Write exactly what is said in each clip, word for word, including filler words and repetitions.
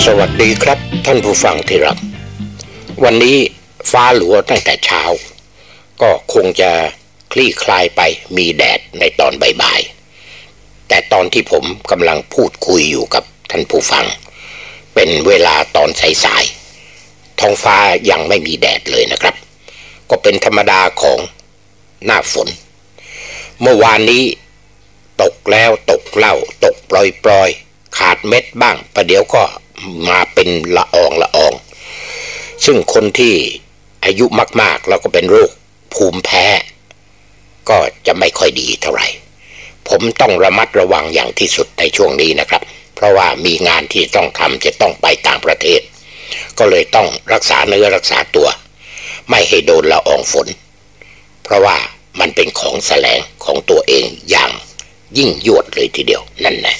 สวัสดีครับท่านผู้ฟังที่รักวันนี้ฟ้าหลัวตั้งแต่เช้าก็คงจะคลี่คลายไปมีแดดในตอนบ่ายๆแต่ตอนที่ผมกำลังพูดคุยอยู่กับท่านผู้ฟังเป็นเวลาตอนสายๆท้องฟ้ายังไม่มีแดดเลยนะครับก็เป็นธรรมดาของหน้าฝนเมื่อวานนี้ตกแล้วตกเล่าตกปล่อยๆขาดเม็ดบ้างประเดี๋ยวก็มาเป็นละอองละอองซึ่งคนที่อายุมากๆแล้วก็เป็นโรคภูมิแพ้ก็จะไม่ค่อยดีเท่าไหร่ผมต้องระมัดระวังอย่างที่สุดในช่วงนี้นะครับเพราะว่ามีงานที่ต้องทำจะต้องไปต่างประเทศก็เลยต้องรักษาเนื้อรักษาตัวไม่ให้โดนละอองฝนเพราะว่ามันเป็นของแสลงของตัวเองอย่างยิ่งยวดเลยทีเดียวนั่นแหละ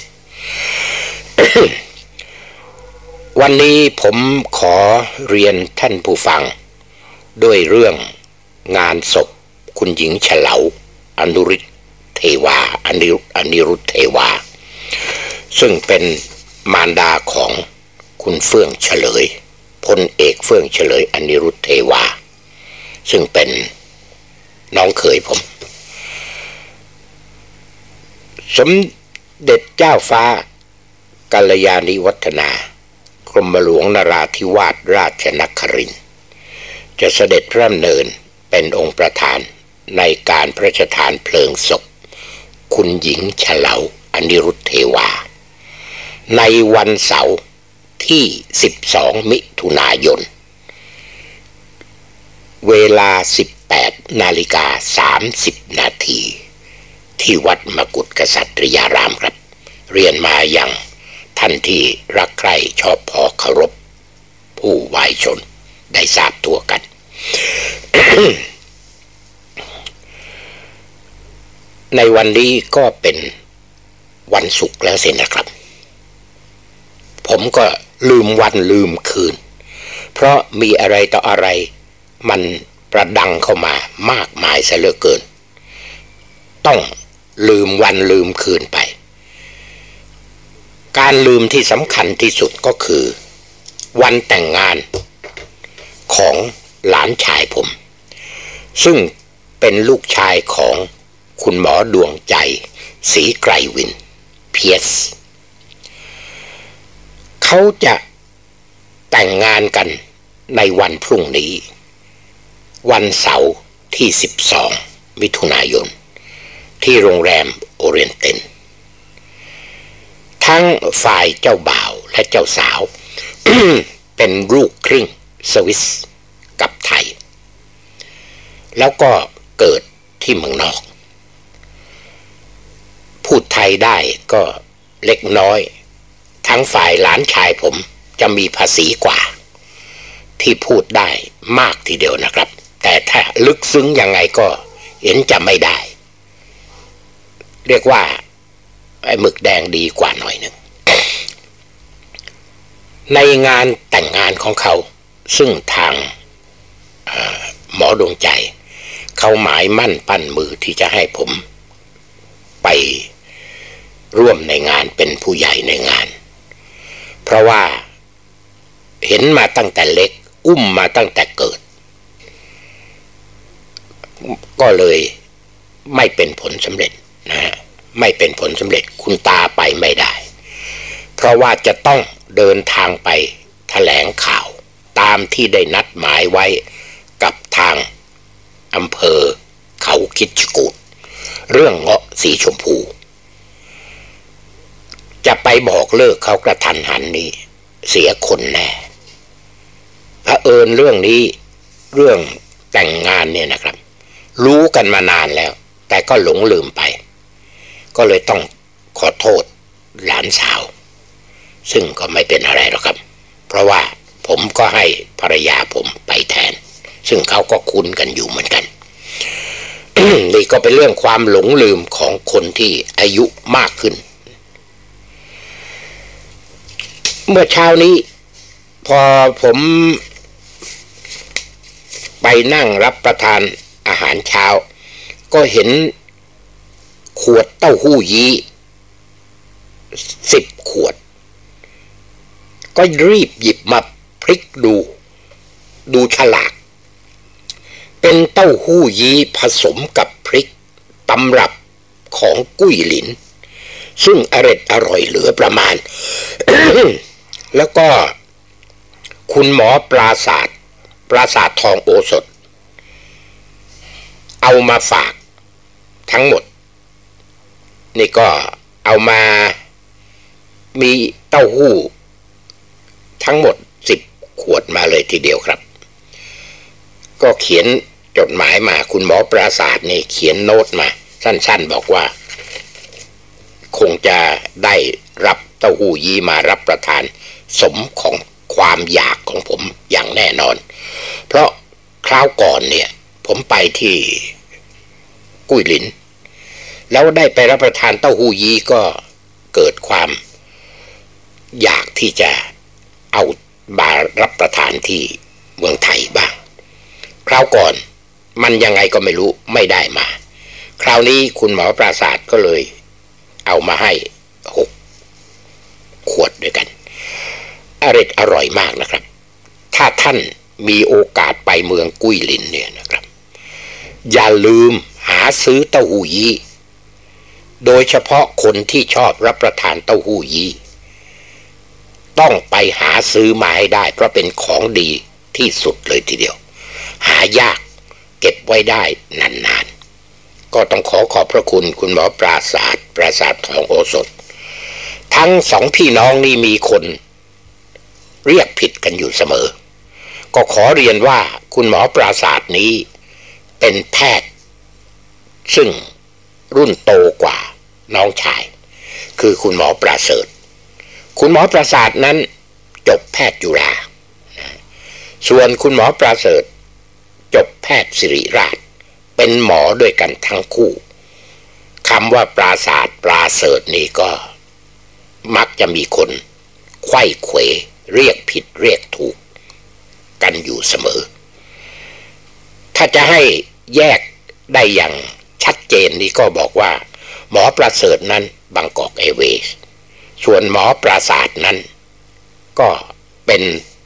วันนี้ผมขอเรียนท่านผู้ฟังด้วยเรื่องงานศพคุณหญิงเฉลาอนุริเทวาอนิอนิรุตเทวาซึ่งเป็นมารดาของคุณเฟื่องเฉลยพลเอกเฟื่องเฉลยอนิรุตเทวาซึ่งเป็นน้องเขยผมสมเด็จเจ้าฟ้ากัลยาณิวัฒนากรมหลวงนราธิวาสราชนครินทร์จะเสด็จพระดำเนินเป็นองค์ประธานในการพระราชทานเพลิงศพคุณหญิงเฉลาอนิรุตเทวาในวันเสาร์ที่สิบสองมิถุนายนเวลา สิบแปดนาฬิกาสามสิบนาทีที่วัดมกุฏกษัตริยารามครับเรียนมาอย่างท่านที่รักใคร่ชอบพอเคารพผู้วายชนได้ทราบทั่วกัน ในวันนี้ก็เป็นวันศุกร์แล้วสินะครับผมก็ลืมวันลืมคืนเพราะมีอะไรต่ออะไรมันประดังเข้ามามากมายซะเหลือเกินต้องลืมวันลืมคืนไปการลืมที่สำคัญที่สุดก็คือวันแต่งงานของหลานชายผมซึ่งเป็นลูกชายของคุณหมอดวงใจศรีไกรวิน พี เอส เขาจะแต่งงานกันในวันพรุ่งนี้วันเสาร์ที่สิบสองมิถุนายนที่โรงแรมโอเรียนเต็นทั้งฝ่ายเจ้าบ่าวและเจ้าสาว เป็นลูกครึ่งสวิสกับไทยแล้วก็เกิดที่เมืองนอกพูดไทยได้ก็เล็กน้อยทั้งฝ่ายหลานชายผมจะมีภาษีกว่าที่พูดได้มากทีเดียวนะครับแต่ถ้าลึกซึ้งยังไงก็เห็นจะไม่ได้เรียกว่าไอ้หมึกแดงดีกว่าหน่อยหนึ่งในงานแต่งงานของเขาซึ่งทางหมอดวงใจเขาหมายมั่นปั้นมือที่จะให้ผมไปร่วมในงานเป็นผู้ใหญ่ในงานเพราะว่าเห็นมาตั้งแต่เล็กอุ้มมาตั้งแต่เกิดก็เลยไม่เป็นผลสำเร็จนะฮะไม่เป็นผลสำเร็จคุณตาไปไม่ได้เพราะว่าจะต้องเดินทางไปแถลงข่าวตามที่ได้นัดหมายไว้กับทางอำเภอเขาคิดจกูฏเรื่องเงาะสีชมพูจะไปบอกเลิกเขากระทันหันนี้เสียคนแน่เผอิญเรื่องนี้เรื่องแต่งงานเนี่ยนะครับรู้กันมานานแล้วแต่ก็หลงลืมไปก็เลยต้องขอโทษหลานสาวซึ่งก็ไม่เป็นอะไรหรอกครับเพราะว่าผมก็ให้ภรรยาผมไปแทนซึ่งเขาก็คุ้นกันอยู่เหมือนกัน นี่ก็เป็นเรื่องความหลงลืมของคนที่อายุมากขึ้นเมื่อเช้านี้พอผมไปนั่งรับประทานอาหารเช้าก็เห็นขวดเต้าหู้ยี้สิบขวดก็รีบหยิบมาพลิกดูดูฉลากเป็นเต้าหู้ยี้ผสมกับพริกตำรับของกุ้ยหลินซึ่งอร่อยอร่อยเหลือประมาณ แล้วก็คุณหมอปราศาสตร์ปราศาสตร์ทองโอสถเอามาฝากทั้งหมดนี่ก็เอามามีเต้าหู้ทั้งหมดสิบขวดมาเลยทีเดียวครับก็เขียนจดหมายมาคุณหมอปราศาสตร์นี่เขียนโน้ตมาสั้นๆบอกว่าคงจะได้รับเต้าหู้ยี้มารับประทานสมของความอยากของผมอย่างแน่นอนเพราะคราวก่อนเนี่ยผมไปที่กุ้ยหลินแล้วได้ไปรับประทานเต้าหู้ยี้ก็เกิดความอยากที่จะเอามารับประทานที่เมืองไทยบ้างคราวก่อนมันยังไงก็ไม่รู้ไม่ได้มาคราวนี้คุณหมอปราศาสตร์ก็เลยเอามาให้หกขวดด้วยกันอร่อยอร่อยมากนะครับถ้าท่านมีโอกาสไปเมืองกุ้ยหลินเนี่ยนะครับอย่าลืมหาซื้อเต้าหู้ยี้โดยเฉพาะคนที่ชอบรับประทานเต้าหู้ยี้ต้องไปหาซื้อมาให้ได้เพราะเป็นของดีที่สุดเลยทีเดียวหายากเก็บไว้ได้นานๆก็ต้องขอขอบพระคุณคุณหมอปราศาสตร์ปราศาสตร์ทองโอสถทั้งสองพี่น้องนี่มีคนเรียกผิดกันอยู่เสมอก็ขอเรียนว่าคุณหมอปราศาสตร์นี้เป็นแพทย์ซึ่งรุ่นโตกว่าน้องชายคือคุณหมอประเสริฐคุณหมอประสาทนั้นจบแพทย์จุฬาส่วนคุณหมอประเสริฐจบแพทย์ศิริราชเป็นหมอด้วยกันทั้งคู่คำว่าปราศาสตร์ปราเสริฐนี่ก็มักจะมีคนไขว้เขวเรียกผิดเรียกถูกกันอยู่เสมอถ้าจะให้แยกได้อย่างชัดเจนนี่ก็บอกว่าหมอประเสริฐนั้นบางกอกแอร์เวย์ส่วนหมอปราศาสตร์นั้นก็เป็น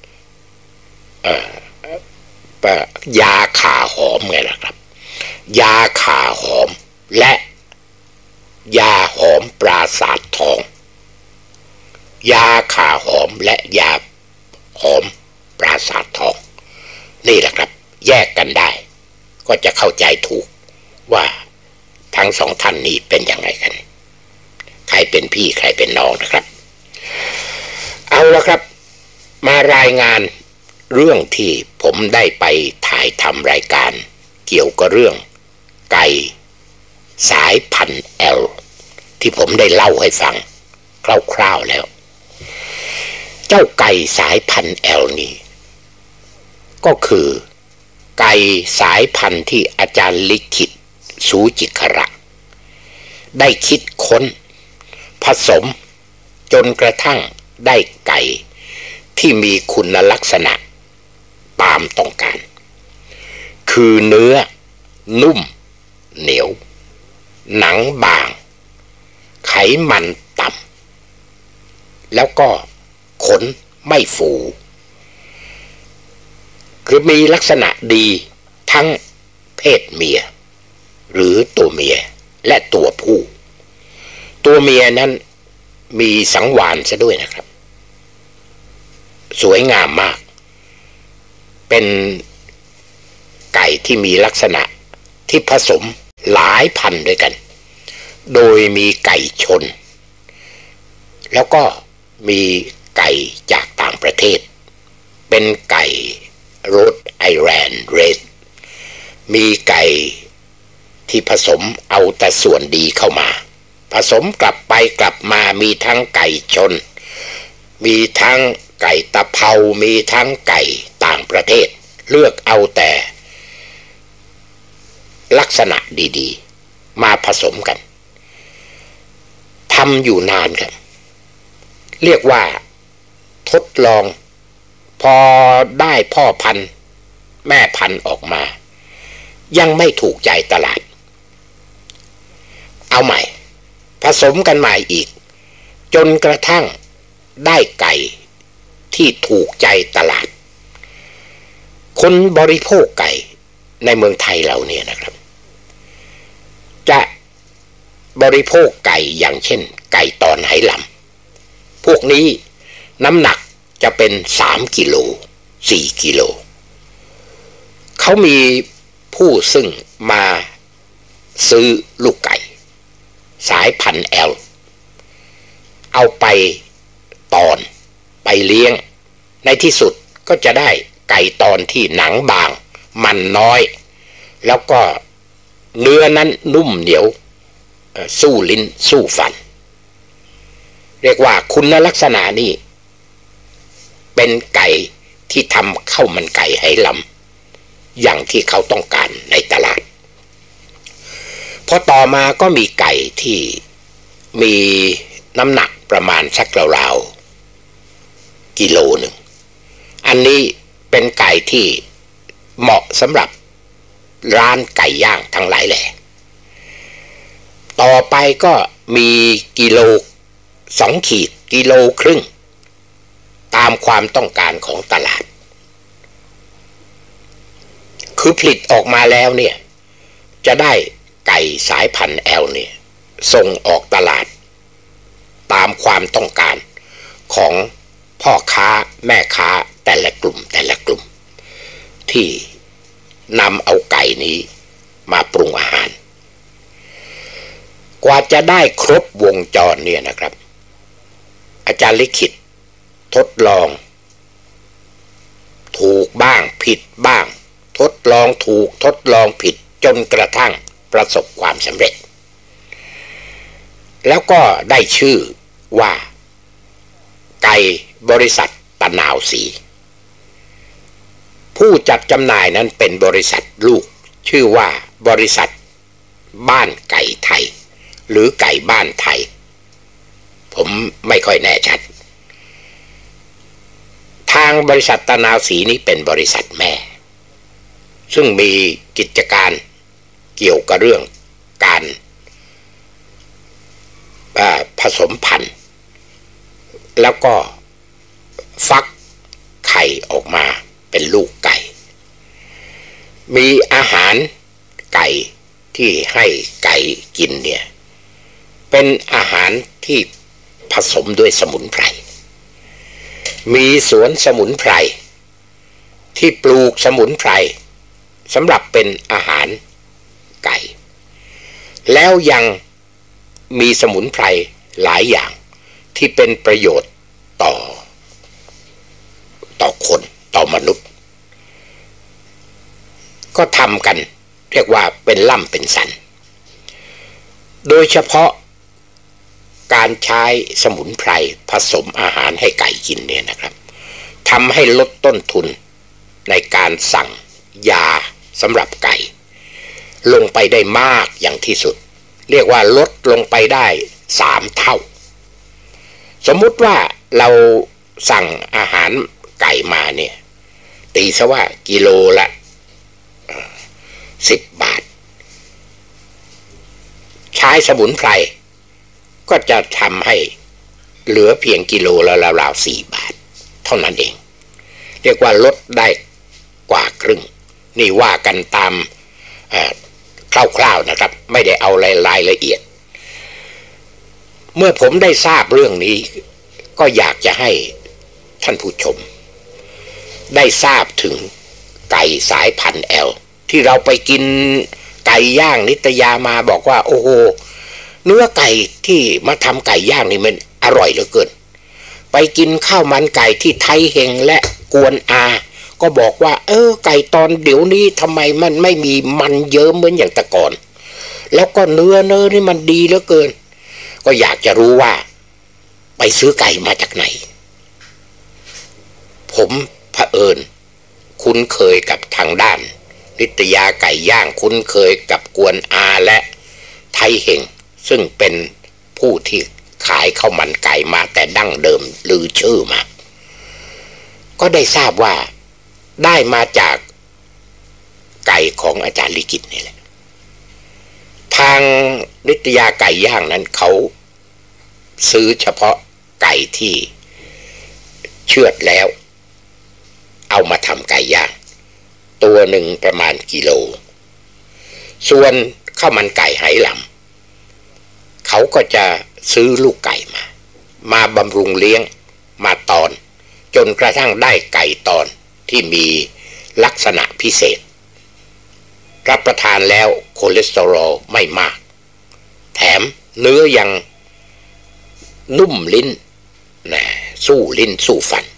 ยาขาหอมไงล่ะครับยาขาหอมและยาหอมปราศาสตร์ทองยาขาหอมและยาหอมปราศาสตร์ทองนี่แหละครับแยกกันได้ก็จะเข้าใจถูกว่าทั้งสองท่านนี้เป็นยังไงกันใครเป็นพี่ใครเป็นน้องนะครับเอาละครับมารายงานเรื่องที่ผมได้ไปถ่ายทำรายการเกี่ยวกับเรื่องไก่สายพันธุ์แอลที่ผมได้เล่าให้ฟังคร่าวๆแล้วเจ้าไก่สายพันธุ์แอลนี้ก็คือไก่สายพันธุ์ที่อาจารย์ลิขิตสูจิขระได้คิดค้นผสมจนกระทั่งได้ไก่ที่มีคุณลักษณะตามต้องการคือเนื้อนุ่มเหนียวหนังบางไขมันต่ำแล้วก็ขนไม่ฟูคือมีลักษณะดีทั้งเพศเมียหรือตัวเมียและตัวผู้ตัวเมียนั้นมีสังวาลซะด้วยนะครับสวยงามมากเป็นไก่ที่มีลักษณะที่ผสมหลายพันด้วยกันโดยมีไก่ชนแล้วก็มีไก่จากต่างประเทศเป็นไก่โรดไอแลนด์เรดมีไก่ที่ผสมเอาแต่ส่วนดีเข้ามาผสมกลับไปกลับมามีทั้งไก่ชนมีทั้งไก่ตะเภามีทั้งไก่ต่างประเทศเลือกเอาแต่ลักษณะดีๆมาผสมกันทำอยู่นานครับเรียกว่าทดลองพอได้พ่อพันธุ์แม่พันธุ์ออกมายังไม่ถูกใจตลาดเอาใหม่ผสมกันใหม่อีกจนกระทั่งได้ไก่ที่ถูกใจตลาดคนบริโภคไก่ในเมืองไทยเราเนี่ยนะครับจะบริโภคไก่อย่างเช่นไก่ตอนไหหลำพวกนี้น้ำหนักจะเป็นสามกิโลสี่กิโลเขามีผู้ซึ่งมาซื้อลูกไก่สายพันธุ์แอลเอาไปตอนไปเลี้ยงในที่สุดก็จะได้ไก่ตอนที่หนังบางมันน้อยแล้วก็เนื้อนั้นนุ่มเหนียวสู้ลิ้นสู้ฟันเรียกว่าคุณลักษณะนี้เป็นไก่ที่ทำข้าวมันไก่ไหหลำอย่างที่เขาต้องการในตลาดพอต่อมาก็มีไก่ที่มีน้ำหนักประมาณสักราวๆกิโลหนึ่งอันนี้เป็นไก่ที่เหมาะสำหรับร้านไก่ย่างทั้งหลายแหล่ต่อไปก็มีกิโลสองขีดกิโลครึ่งตามความต้องการของตลาดคือผลิตออกมาแล้วเนี่ยจะได้ไก่สายพันธุ์แอลเนี่ยส่งออกตลาดตามความต้องการของพ่อค้าแม่ค้าแต่ละกลุ่มแต่ละกลุ่มที่นำเอาไก่นี้มาปรุงอาหารกว่าจะได้ครบวงจรเนี่ยนะครับอาจารย์ลิขิตทดลองถูกบ้างผิดบ้างทดลองถูกทดลองผิดจนกระทั่งประสบความสำเร็จแล้วก็ได้ชื่อว่าไก่บริษัทตะนาวศรีผู้จัดจำหน่ายนั้นเป็นบริษัทลูกชื่อว่าบริษัทบ้านไก่ไทยหรือไก่บ้านไทยผมไม่ค่อยแน่ชัดทางบริษัทตะนาวศรีนี้เป็นบริษัทแม่ซึ่งมีกิจการเกี่ยวกับเรื่องการผสมพันธุ์แล้วก็ฟักไข่ออกมาเป็นลูกไก่มีอาหารไก่ที่ให้ไก่กินเนี่ยเป็นอาหารที่ผสมด้วยสมุนไพรมีสวนสมุนไพรที่ปลูกสมุนไพรสำหรับเป็นอาหารไก่แล้วยังมีสมุนไพรหลายอย่างที่เป็นประโยชน์ต่อต่อคนต่อมนุษย์ก็ทำกันเรียกว่าเป็นล่ำเป็นสันโดยเฉพาะการใช้สมุนไพรผสมอาหารให้ไก่กินเนี่ยนะครับทำให้ลดต้นทุนในการสั่งยาสำหรับไก่ลงไปได้มากอย่างที่สุดเรียกว่าลดลงไปได้สามเท่าสมมุติว่าเราสั่งอาหารไก่มาเนี่ยตีซะว่ากิโลละสิบบาทใช้สมุนไพรก็จะทำให้เหลือเพียงกิโลละราวๆสี่บาทเท่านั้นเองเรียกว่าลดได้กว่าครึ่งนี่ว่ากันตามคร่าวๆนะครับไม่ได้เอารายละเอียดเมื่อผมได้ทราบเรื่องนี้ก็อยากจะให้ท่านผู้ชมได้ทราบถึงไก่สายพันธุ์แอลที่เราไปกินไก่ย่างนิตยามาบอกว่าโอ้โหเนื้อไก่ที่มาทำไก่ย่างนี่มันอร่อยเหลือเกินไปกินข้าวมันไก่ที่ไทยเฮงและกวนอาก็บอกว่าเออไก่ตอนเดี๋ยวนี้ทำไมมันไม่มีมันเยิ้มเหมือนอย่างแต่ก่อนแล้วก็เนื้อเนื้อนี่มันดีเหลือเกินก็อยากจะรู้ว่าไปซื้อไก่มาจากไหนผมเผอิญคุ้นเคยกับทางด้านนิตยาไก่ย่างคุ้นเคยกับกวนอาและไทยเฮงซึ่งเป็นผู้ที่ขายข้าวมันไก่มาแต่ดั้งเดิมลือชื่อมาก็ได้ทราบว่าได้มาจากไก่ของอาจารย์ลิขิตนี่แหละทางนิตยาไก่ย่างนั้นเขาซื้อเฉพาะไก่ที่ชือดแล้วเอามาทำไก่ย่างตัวหนึ่งประมาณกิโลส่วนข้าวมันไก่ไหหลำเขาก็จะซื้อลูกไก่มามาบำรุงเลี้ยงมาตอนจนกระทั่งได้ไก่ตอนที่มีลักษณะพิเศษรับประทานแล้วคอเลสเตอรอลไม่มากแถมเนื้อยังนุ่มลิ้นนะสู้ลิ้นสู้ฟัน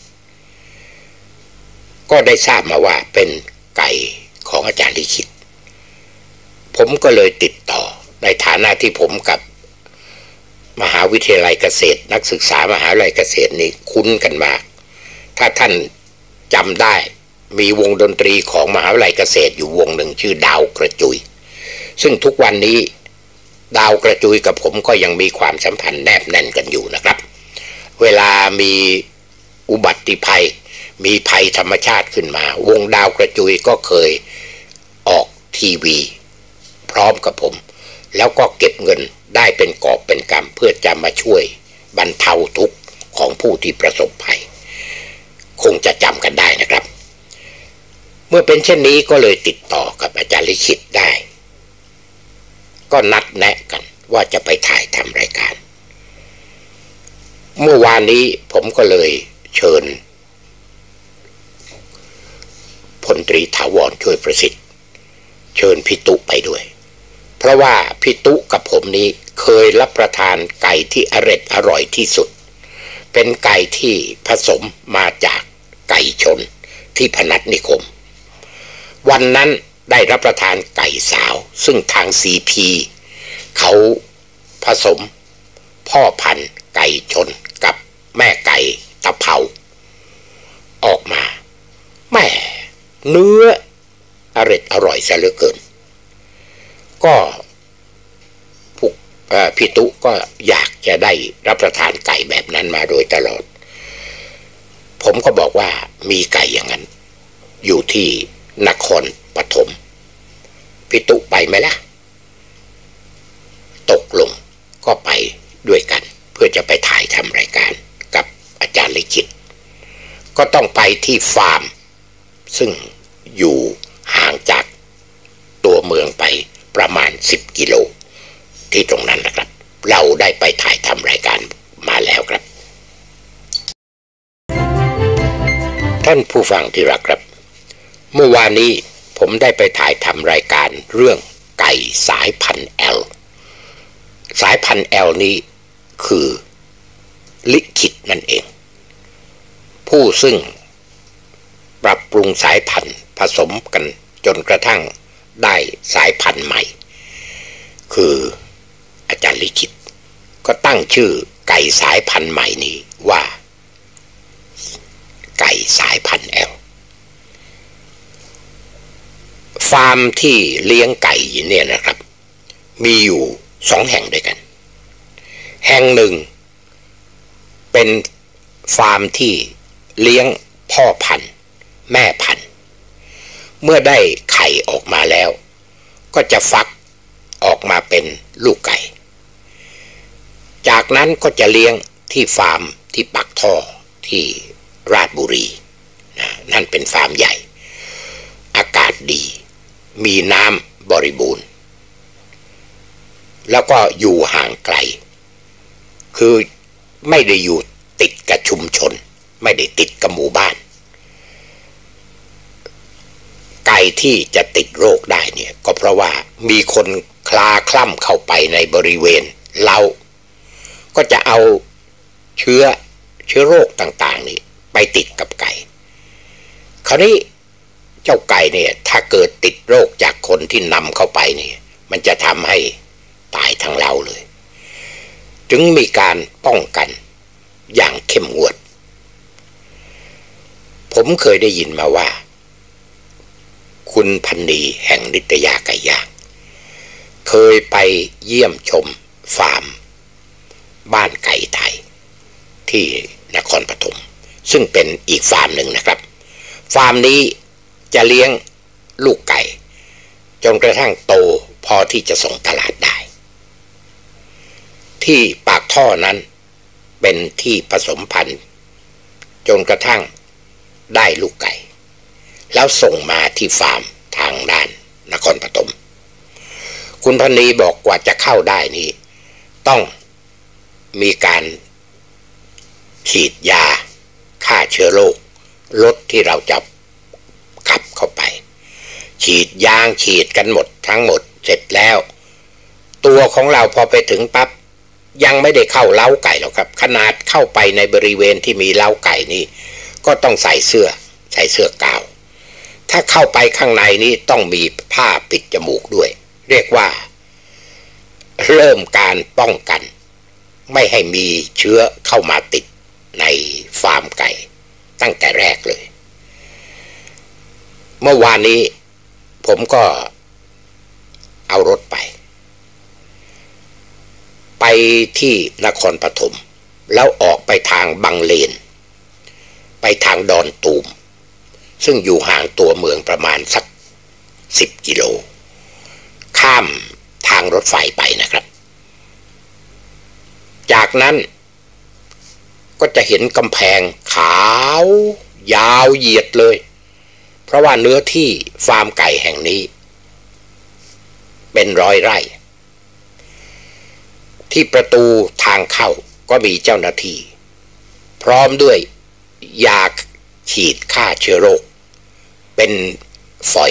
ก็ได้ทราบมาว่าเป็นไก่ของอาจารย์ลิขิตผมก็เลยติดต่อในฐานะที่ผมกับมหาวิทยาลัยเกษตรนักศึกษามหาวิทยาลัยเกษตรนี่คุ้นกันมากถ้าท่านจำได้มีวงดนตรีของมหาวิทยาลัยเกษตรอยู่วงหนึ่งชื่อดาวกระจุยซึ่งทุกวันนี้ดาวกระจุยกับผมก็ยังมีความสัมพันธ์แนบแน่นกันอยู่นะครับเวลามีอุบัติภัยมีภัยธรรมชาติขึ้นมาวงดาวกระจุยก็เคยออกทีวีพร้อมกับผมแล้วก็เก็บเงินได้เป็นกอบเป็นกำเพื่อจะมาช่วยบรรเทาทุกข์ของผู้ที่ประสบภัยคงจะจำกันได้นะครับเมื่อเป็นเช่นนี้ก็เลยติดต่อกับอาจารย์ลิขิตได้ก็นัดแนะกันว่าจะไปถ่ายทำรายการเมื่อวานนี้ผมก็เลยเชิญพลตรีถาวรช่วยประสิทธิ์เชิญพี่ตุไปด้วยเพราะว่าพี่ตุกับผมนี้เคยรับประทานไก่ที่อร่อยอร่อยที่สุดเป็นไก่ที่ผสมมาจากไก่ชนที่พนัสนิคมวันนั้นได้รับประทานไก่สาวซึ่งทางซีพีเขาผสมพ่อพันธุ์ไก่ชนกับแม่ไก่ตะเภาออกมาแม่เนื้ออร่อยอร่อยซะเหลือเกินก็ผู้พี่ตุก็อยากจะได้รับประทานไก่แบบนั้นมาโดยตลอดผมก็บอกว่ามีไก่อย่างนั้นอยู่ที่นครปฐมพี่ตุไปไหมล่ะตกลงก็ไปด้วยกันเพื่อจะไปถ่ายทำรายการกับอาจารย์ลิขิตก็ต้องไปที่ฟาร์มซึ่งอยู่ห่างจากตัวเมืองไปประมาณสิบกิโลที่ตรงนั้นนะครับเราได้ไปถ่ายทำรายการมาแล้วครับท่านผู้ฟังที่รักครับเมื่อวานนี้ผมได้ไปถ่ายทำรายการเรื่องไก่สายพันธุ์แอลสายพันธุ์แอลนี้คือลิขิตนั่นเองผู้ซึ่งปรับปรุงสายพันธุ์ผสมกันจนกระทั่งได้สายพันธุ์ใหม่คืออาจารย์ลิขิตก็ตั้งชื่อไก่สายพันธุ์ใหม่นี้ว่าไก่สายพันธุ์แอลฟาร์มที่เลี้ยงไก่เนี่ยนะครับมีอยู่สองแห่งด้วยกันแห่งหนึ่งเป็นฟาร์มที่เลี้ยงพ่อพันธุ์แม่พันธุ์เมื่อได้ไข่ออกมาแล้วก็จะฟักออกมาเป็นลูกไก่จากนั้นก็จะเลี้ยงที่ฟาร์มที่ปักท่อที่ราชบุรีนะนั่นเป็นฟาร์มใหญ่อากาศดีมีน้ำบริบูรณ์แล้วก็อยู่ห่างไกลคือไม่ได้อยู่ติดกับชุมชนไม่ได้ติดกับหมู่บ้านไก่ที่จะติดโรคได้เนี่ยก็เพราะว่ามีคนคลาคล่ำเข้าไปในบริเวณเล้าก็จะเอาเชื้อเชื้อโรคต่างๆนี่ไปติดกับไก่คราวนี้เจ้าไก่เนี่ยถ้าเกิดติดโรคจากคนที่นำเข้าไปนี่มันจะทำให้ตายทั้งเล้าเลยจึงมีการป้องกันอย่างเข้มงวดผมเคยได้ยินมาว่าคุณพันนีแห่งนิตยาไก่ย่างเคยไปเยี่ยมชมฟาร์มบ้านไก่ไทยที่นครปฐมซึ่งเป็นอีกฟาร์มหนึ่งนะครับฟาร์มนี้จะเลี้ยงลูกไก่จนกระทั่งโตพอที่จะส่งตลาดได้ที่ปากท่อนั้นเป็นที่ผสมพันธุ์จนกระทั่งได้ลูกไก่แล้วส่งมาที่ฟาร์มทางด้านนครปฐมคุณพนีบอกกว่าจะเข้าได้นี่ต้องมีการฉีดยาฆ่าเชื้อโรครถที่เราจะขับเข้าไปฉีดยางฉีดกันหมดทั้งหมดเสร็จแล้วตัวของเราพอไปถึงปั๊บยังไม่ได้เข้าเล้าไก่หรอกครับขนาดเข้าไปในบริเวณที่มีเล้าไก่นี่ก็ต้องใส่เสื้อใส่เสื้อกาวถ้าเข้าไปข้างในนี้ต้องมีผ้าปิดจมูกด้วยเรียกว่าเริ่มการป้องกันไม่ให้มีเชื้อเข้ามาติดในฟาร์มไก่ตั้งแต่แรกเลยเมื่อวานนี้ผมก็เอารถไปไปที่นครปฐมแล้วออกไปทางบางเลนไปทางดอนตูมซึ่งอยู่ห่างตัวเมืองประมาณสักสิบกิโลข้ามทางรถไฟไปนะครับจากนั้นก็จะเห็นกำแพงขาวยาวเหยียดเลยเพราะว่าเนื้อที่ฟาร์มไก่แห่งนี้เป็นร้อยไร่ที่ประตูทางเข้าก็มีเจ้าหน้าที่พร้อมด้วยยาฉีดฆ่าเชื้อโรคเป็นฝอย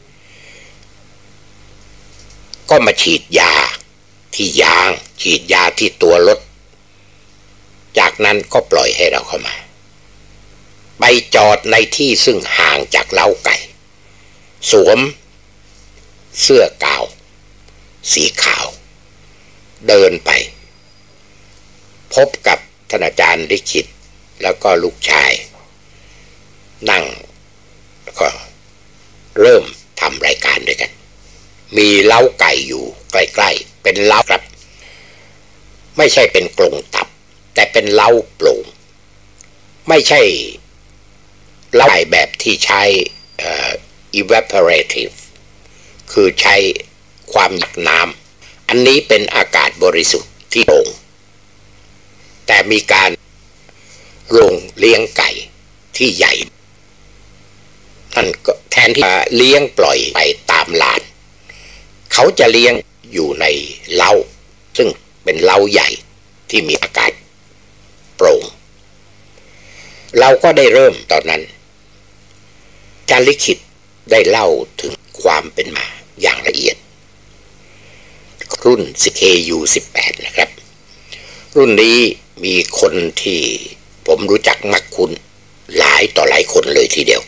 ก็มาฉีดยาที่ยางฉีดยาที่ตัวรถจากนั้นก็ปล่อยให้เราเข้ามาไปจอดในที่ซึ่งห่างจากเล้าไก่สวมเสื้อกาวสีขาวเดินไปพบกับท่านอาจารย์ลิขิตแล้วก็ลูกชายนั่งก็เริ่มทำรายการด้วยกันมีเล้าไก่อยู่ใกล้ๆเป็นเล้าครับไม่ใช่เป็นกรงตับแต่เป็นเล้าโปร่งไม่ใช่เล้าไก่แบบที่ใช้ evaporative คือใช้ความหนักน้ำอันนี้เป็นอากาศบริสุทธิ์ที่โปร่งแต่มีการโรงเลี้ยงไก่ที่ใหญ่นั่นก็แทนที่จะเลี้ยงปล่อยไปตามลานเขาจะเลี้ยงอยู่ในเล้าซึ่งเป็นเล้าใหญ่ที่มีอากาศโปร่งเราก็ได้เริ่มตอนนั้นอาจารย์ลิขิตได้เล่าถึงความเป็นมาอย่างละเอียดรุ่น ซี เค ยู สิบแปด นะครับรุ่นนี้มีคนที่ผมรู้จักมักคุ้นหลายต่อหลายคนเลยทีเดียว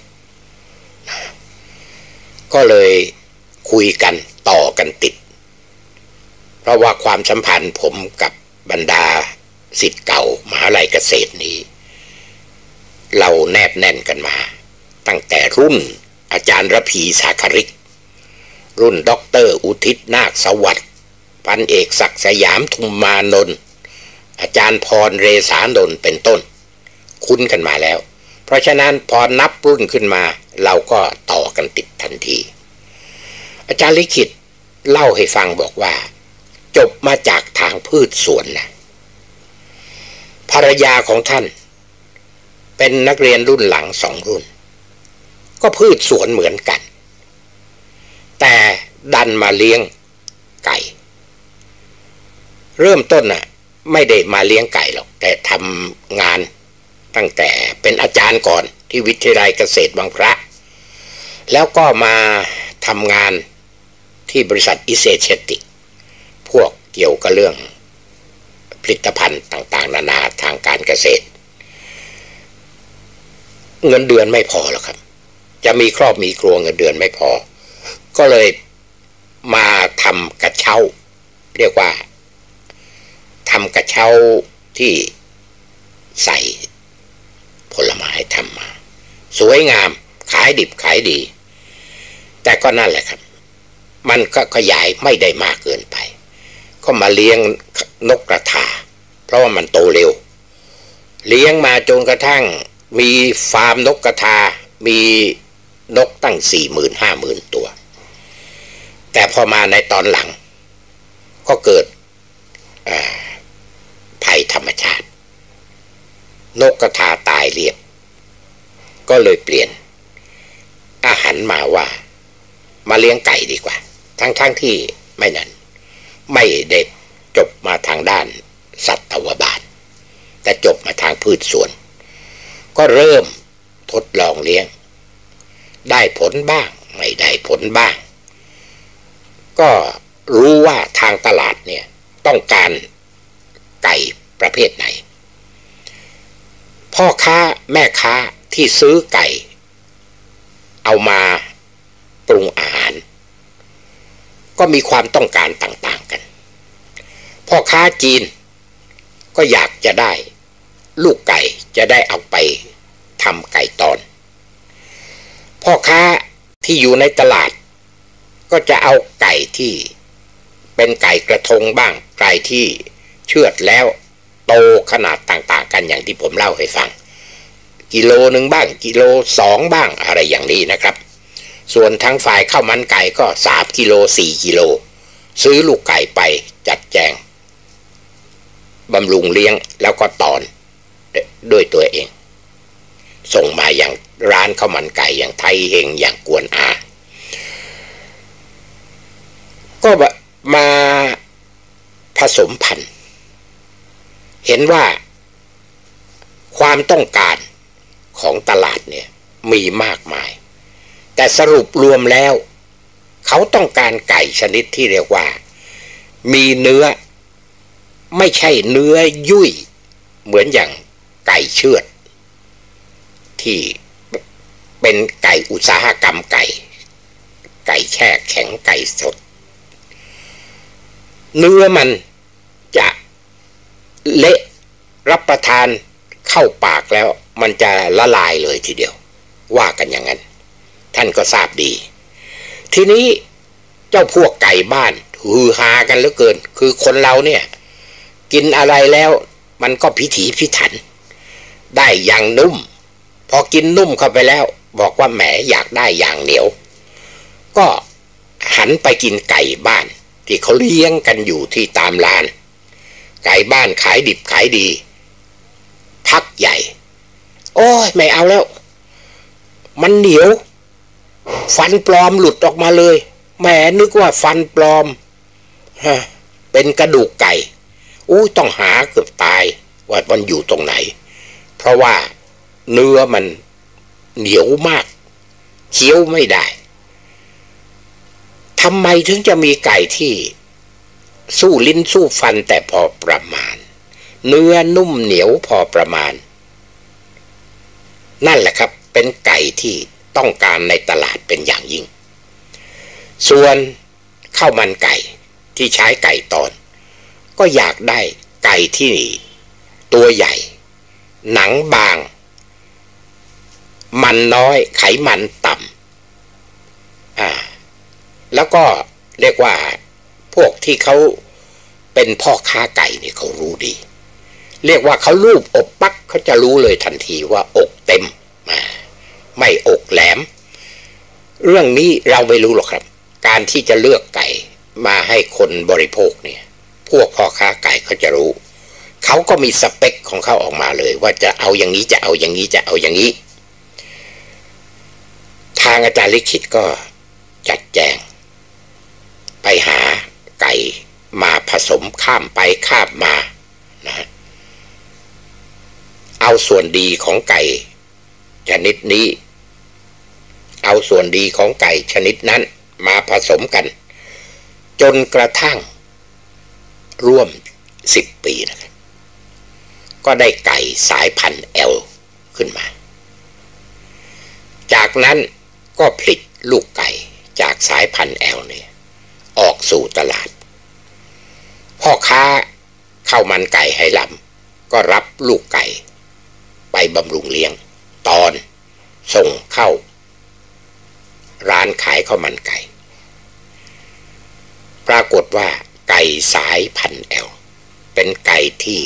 ก็เลยคุยกันต่อกันติดเพราะว่าความสัมพันธ์ผมกับบรรดาศิษย์เก่ามหาวิทยาลัยเกษตรนี้เราแนบแน่นกันมาตั้งแต่รุ่นอาจารย์ระพีสาคริกรุ่นด็อกเตอร์อุทิศนาคสวัสดิ์พันเอกศักดิ์สยามทุมมานนท์อาจารย์พรเรศานนท์เป็นต้นคุ้นกันมาแล้วเพราะฉะนั้นพอนับรุ่นขึ้นมาเราก็ต่อกันติดทันทีอาจารย์ลิขิตเล่าให้ฟังบอกว่าจบมาจากทางพืชสวนนะภรรยาของท่านเป็นนักเรียนรุ่นหลังสองรุ่นก็พืชสวนเหมือนกันแต่ดันมาเลี้ยงไก่เริ่มต้นน่ะไม่ได้มาเลี้ยงไก่หรอกแต่ทำงานตั้งแต่เป็นอาจารย์ก่อนที่วิทยาลัยเกษตรบางพระแล้วก็มาทำงานที่บริษัทอิเซเชติกพวกเกี่ยวกับเรื่องผลิตภัณฑ์ต่างๆนานาทางการเกษตรเงินเดือนไม่พอหรอกครับจะมีครอบมีครัวเงินเดือนไม่พอก็เลยมาทำกระเช้าเรียกว่าทำกระเช้าที่ใส่ผลไม้ทำมาสวยงามขายดิบขายดีแต่ก็นั่นแหละครับมันก็ขยายไม่ได้มากเกินไปก็มาเลี้ยงนกกระทาเพราะว่ามันโตเร็วเลี้ยงมาจนกระทั่งมีฟาร์มนกกระทามีนกตั้งสี่หมื่นห้าหมื่นตัวแต่พอมาในตอนหลังก็เกิดภัยธรรมชาตินกกระทาตายเรียบก็เลยเปลี่ยนอาหารมาว่ามาเลี้ยงไก่ดีกว่าทั้งๆ ท, ที่ไม่นั้นไม่ได้จบมาทางด้านสัตวบาลแต่จบมาทางพืชสวนก็เริ่มทดลองเลี้ยงได้ผลบ้างไม่ได้ผลบ้างก็รู้ว่าทางตลาดเนี่ยต้องการไก่ประเภทไหนพ่อค้าแม่ค้าที่ซื้อไก่เอามาปรุงอาหารก็มีความต้องการต่างๆกันพ่อค้าจีนก็อยากจะได้ลูกไก่จะได้เอาไปทำไก่ตอนพ่อค้าที่อยู่ในตลาดก็จะเอาไก่ที่เป็นไก่กระทงบ้างไก่ที่เชือดแล้วโตขนาดต่างๆกันอย่างที่ผมเล่าให้ฟังกิโลหนึ่งบ้างกิโลสองบ้างอะไรอย่างนี้นะครับส่วนทางฝ่ายข้าวมันไก่ก็สามกิโลสี่กิโลซื้อลูกไก่ไปจัดแจงบำรุงเลี้ยงแล้วก็ตอนด้วยตัวเองส่งมาอย่างร้านข้าวมันไก่อย่างไทยเฮงอย่างกวนอาก็มาผสมพันธุ์เห็นว่าความต้องการของตลาดเนี่ยมีมากมายแต่สรุปรวมแล้วเขาต้องการไก่ชนิดที่เรียกว่ามีเนื้อไม่ใช่เนื้อยุ่ยเหมือนอย่างไก่เชือดที่เป็นไก่อุตสาหกรรมไก่ไก่แช่แข็งไก่สดเนื้อมันจะเละรับประทานเข้าปากแล้วมันจะละลายเลยทีเดียวว่ากันอย่างนั้นท่านก็ทราบดีทีนี้เจ้าพวกไก่บ้านฮือฮากันเหลือเกินคือคนเราเนี่ยกินอะไรแล้วมันก็พิถีพิถันได้อย่างนุ่มพอกินนุ่มเข้าไปแล้วบอกว่าแหมอยากได้อย่างเหนียวก็หันไปกินไก่บ้านที่เขาเลี้ยงกันอยู่ที่ตามร้านไก่บ้านขายดิบขายดีพักใหญ่โอ้ยไม่เอาแล้วมันเหนียวฟันปลอมหลุดออกมาเลยแหมนึกว่าฟันปลอมฮะเป็นกระดูกไก่อู้ต้องหาเกือบตายว่ามันอยู่ตรงไหนเพราะว่าเนื้อมันเหนียวมากเคี้ยวไม่ได้ทำไมถึงจะมีไก่ที่สู้ลิ้นสู้ฟันแต่พอประมาณเนื้อนุ่มเหนียวพอประมาณนั่นแหละครับเป็นไก่ที่ต้องการในตลาดเป็นอย่างยิ่งส่วนข้าวมันไก่ที่ใช้ไก่ตอนก็อยากได้ไก่ที่ตัวใหญ่หนังบางมันน้อยไขมันต่ำอ่าแล้วก็เรียกว่าพวกที่เขาเป็นพ่อค้าไก่เนี่ยเขารู้ดีเรียกว่าเขาลูบอกปักเขาจะรู้เลยทันทีว่าอกเต็มไม่อกแหลมเรื่องนี้เราไม่รู้หรอกครับการที่จะเลือกไก่มาให้คนบริโภคเนี่ยพวกพ่อค้าไก่เขาจะรู้เขาก็มีสเปคของเขาออกมาเลยว่าจะเอาอย่างนี้จะเอาอย่างนี้จะเอาอย่างนี้ทางอาจารย์ลิขิตก็จัดแจงไปหาไก่มาผสมข้ามไปข้ามมานะเอาส่วนดีของไก่ชนิดนี้เอาส่วนดีของไก่ชนิดนั้นมาผสมกันจนกระทั่งร่วมสิบปีนะครับก็ได้ไก่สายพันธุ์ L ขึ้นมาจากนั้นก็ผลิตลูกไก่จากสายพันธุ์ L เนี่ยออกสู่ตลาดพ่อค้าข้าวมันไก่ไหหลำก็รับลูกไก่ไปบำรุงเลี้ยงตอนส่งเข้าร้านขายข้าวมันไก่ปรากฏว่าไก่สายพันธุ์ L เป็นไก่ที่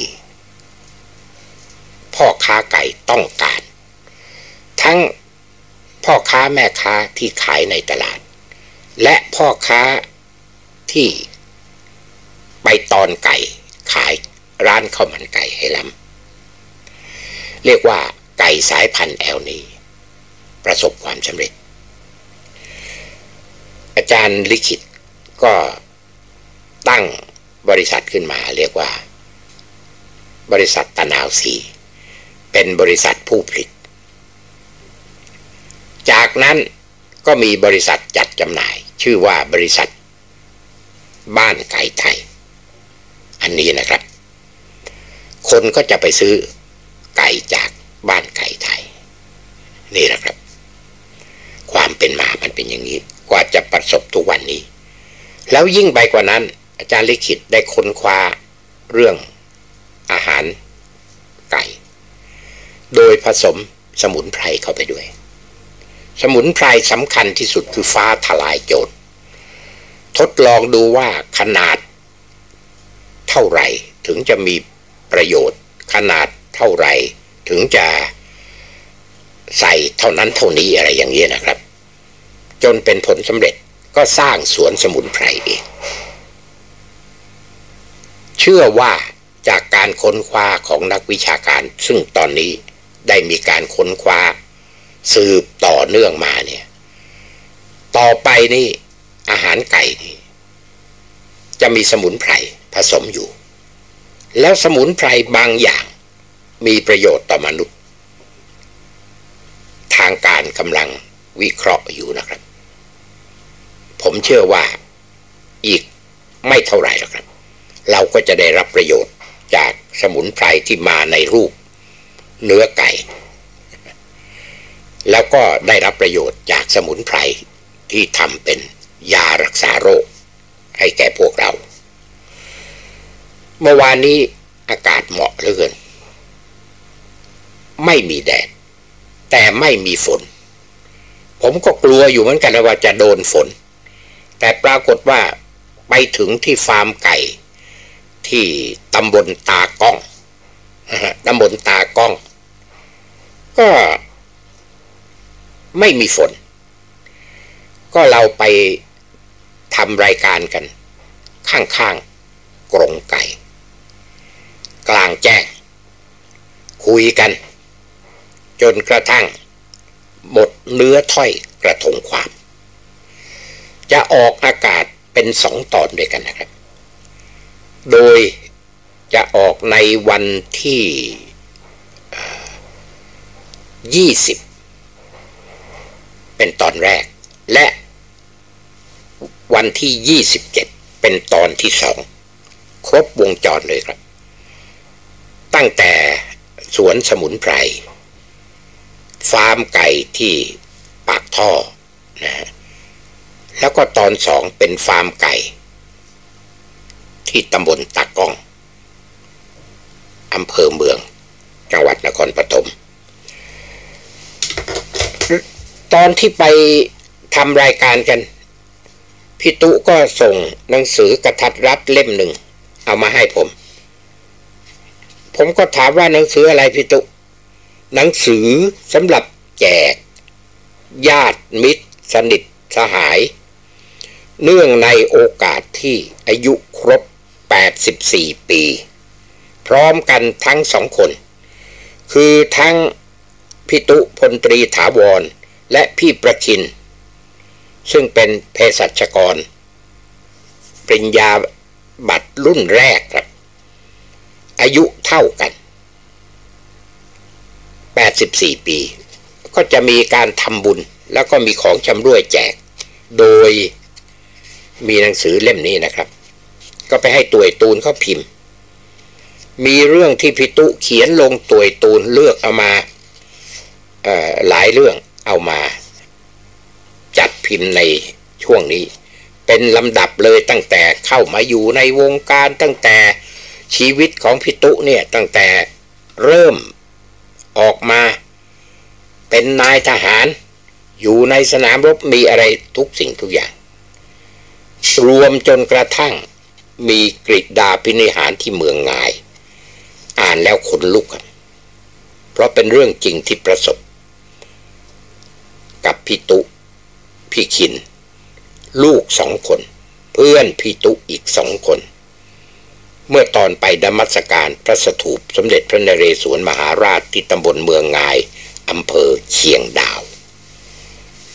พ่อค้าไก่ต้องการทั้งพ่อค้าแม่ค้าที่ขายในตลาดและพ่อค้าที่ไปตอนไก่ขายร้านข้าวมันไก่ไหหลำเรียกว่าไก่สายพันธุ์ L นี้ประสบความสำเร็จอาจารย์ลิขิตก็ตั้งบริษัทขึ้นมาเรียกว่าบริษัทตะนาวศรีเป็นบริษัทผู้ผลิตจากนั้นก็มีบริษัทจัดจำหน่ายชื่อว่าบริษัทบ้านไก่ไทยอันนี้นะครับคนก็จะไปซื้อไก่จากบ้านไก่ไทยนี่นะครับความเป็นมามันเป็นอย่างนี้กว่าจะประสบทุกวันนี้แล้วยิ่งไปกว่านั้นอาจารย์ลิขิตได้ค้นคว้าเรื่องอาหารไก่โดยผสมสมุนไพรเข้าไปด้วยสมุนไพรสำคัญที่สุดคือฟ้าทลายโจรทดลองดูว่าขนาดเท่าไหร่ถึงจะมีประโยชน์ขนาดเท่าไหร่ถึงจะใส่เท่านั้นเท่านี้อะไรอย่างนี้นะครับจนเป็นผลสำเร็จก็สร้างสวนสมุนไพรเองเชื่อว่าจากการค้นคว้าของนักวิชาการซึ่งตอนนี้ได้มีการค้นคว้าสืบต่อเนื่องมาเนี่ยต่อไปนี่อาหารไก่นี่จะมีสมุนไพรผสมอยู่แล้วสมุนไพรบางอย่างมีประโยชน์ต่อมนุษย์ทางการกำลังวิเคราะห์อยู่นะครับผมเชื่อว่าอีกไม่เท่าไหร่หรอกครับเราก็จะได้รับประโยชน์จากสมุนไพรที่มาในรูปเนื้อไก่แล้วก็ได้รับประโยชน์จากสมุนไพรที่ทำเป็นยารักษาโรคให้แก่พวกเราเมื่อวานนี้อากาศเหมาะเหลือเกินไม่มีแดดแต่ไม่มีฝนผมก็กลัวอยู่เหมือนกันว่าจะโดนฝนแต่ปรากฏว่าไปถึงที่ฟาร์มไก่ที่ตำบลตากล้องตำบลตากล้องก็ไม่มีฝนก็เราไปทำรายการกันข้างๆกรงไก่กลางแจ้งคุยกันจนกระทั่งหมดเนื้อถ้อยกระทงความจะออกอากาศเป็นสองตอนด้วยกันนะครับโดยจะออกในวันที่ยี่สิบเป็นตอนแรกและวันที่ยี่สิบเจ็ดเป็นตอนที่สองครบวงจรเลยครับตั้งแต่สวนสมุนไพรฟาร์มไก่ที่ปากท่อนะฮะแล้วก็ตอนสองเป็นฟาร์มไก่ที่ตำบลตากล้องอำเภอเมืองจังหวัดนครปฐมตอนที่ไปทำรายการกันพี่ตุ๊ก็ส่งหนังสือกระทัดรัดเล่มหนึ่งเอามาให้ผมผมก็ถามว่าหนังสืออะไรพี่ตุ๊หนังสือสำหรับแจกญาติมิตรสนิทสหายเนื่องในโอกาสที่อายุครบแปดสิบสี่ปีพร้อมกันทั้งสองคนคือทั้งพี่ตุ๊พลตรีถาวรและพี่ประคินซึ่งเป็นเภสัชกรปริญญาบัตรรุ่นแรกครับอายุเท่ากันแปดสิบสี่ปีก็จะมีการทำบุญแล้วก็มีของชำร่วยแจกโดยมีหนังสือเล่มนี้นะครับก็ไปให้ตัวตูนเขาพิมพ์มีเรื่องที่พี่ตุ๊เขียนลงตัวตูนเลือกเอามาเอ่อหลายเรื่องเอามาจัดพิมพ์ในช่วงนี้เป็นลำดับเลยตั้งแต่เข้ามาอยู่ในวงการตั้งแต่ชีวิตของพี่ตุ๊เนี่ยตั้งแต่เริ่มออกมาเป็นนายทหารอยู่ในสนามรบมีอะไรทุกสิ่งทุกอย่างรวมจนกระทั่งมีกฤษดาพินิหารที่เมืองงายอ่านแล้วขนลุกครับเพราะเป็นเรื่องจริงที่ประสบกับพี่ตุ๊พี่คินลูกสองคนเพื่อนพี่ตุ๊อีกสองคนเมื่อตอนไปนมัสการพระสถูปสมเด็จพระนเรศวรมหาราชที่ตำบลเมืองงายอำเภอเชียงดาว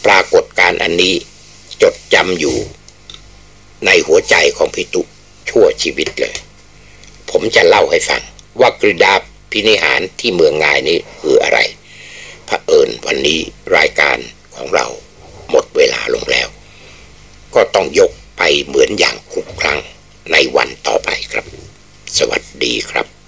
ปรากฏการณ์อันนี้จดจำอยู่ในหัวใจของพี่ตุชั่วชีวิตเลยผมจะเล่าให้ฟังว่ากฤษดาพินิหารที่เมืองงายนี้คืออะไรเผอิญวันนี้รายการของเราหมดเวลาลงแล้วก็ต้องยกไปเหมือนอย่างทุกครั้งในวันต่อไปครับสวัสดีครับ